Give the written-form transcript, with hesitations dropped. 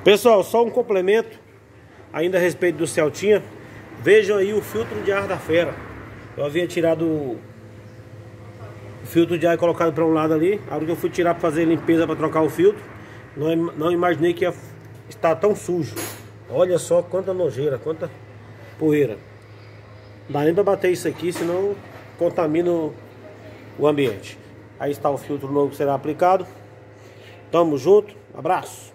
Pessoal, só um complemento ainda a respeito do Celtinha. Vejam aí o filtro de ar da fera. Eu havia tirado o filtro de ar e colocado para um lado ali. A hora que eu fui tirar para fazer a limpeza, para trocar o filtro, não imaginei que ia estar tão sujo. Olha só quanta nojeira, quanta poeira. Não dá nem para bater isso aqui, senão contamina o ambiente. Aí está o filtro novo que será aplicado. Tamo junto, abraço.